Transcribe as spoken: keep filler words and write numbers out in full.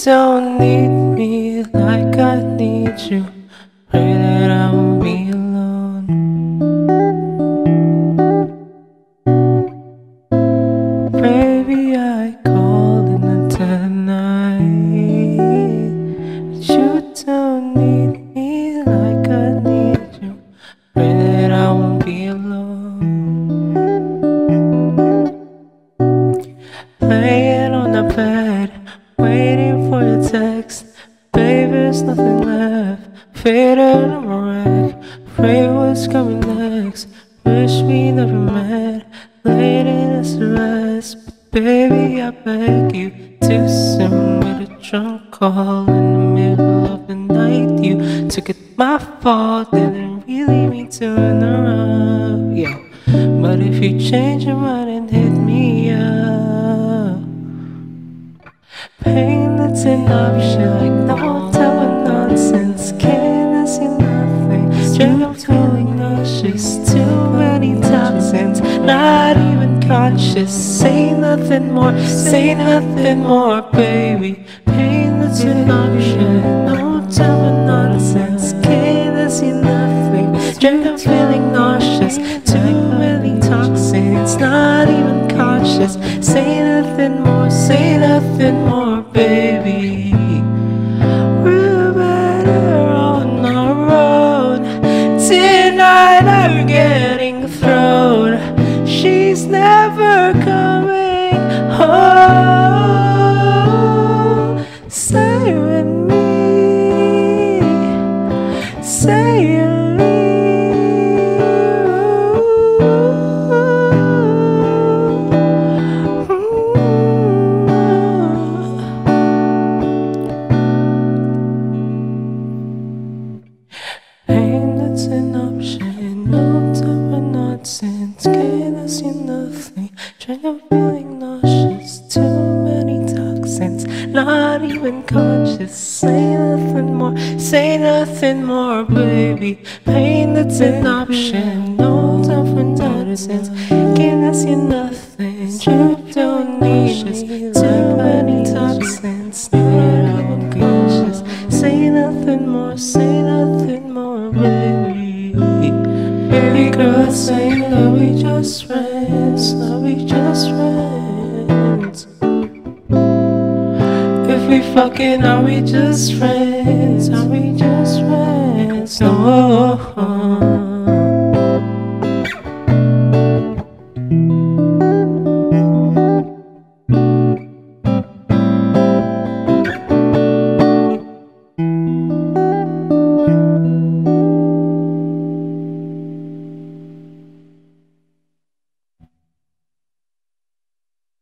don't need me like I need you. Pray that I won't be alone. Baby, I called in the dead night, but you don't need me like I need you. Pray that I won't be alone. Laying on the bed, waiting for your text. Baby, there's nothing left. Faded on my wreck. Pray what's coming next. Wish we never met. Laid in us to rest. But baby, I beg you, too soon with a drunk call in the middle of the night. You took it, my fault. Didn't really mean to interrupt. Yeah, but if you change your mind and hit me up, pain that's an option, like no type of nonsense. Can't see nothing. Drink, I'm feeling nauseous. Too many toxins, not even conscious. Say nothing more, say nothing more, baby. Pain that's an option, no type of nonsense. Can't see nothing. Drink, I'm feeling nauseous. Too many toxins, not even conscious. Say nothing more, say nothing more, baby. We're better on our own. Tonight I'm getting thrown. She's never coming home. Stay with me. Say you pain that's an option, no type of nonsense. Can't see nothing. Drink, I'm feeling nauseous. Too many toxins, not even conscious. Say nothing more, say nothing more, baby. Pain that's an option, no type of nonsense. Can't see nothing. Drink, don't need me. Too many toxins, not even conscious. Say nothing more, say nothing more, baby. Baby girl, saying that we just friends, that we just friends. If we fucking, are we just friends?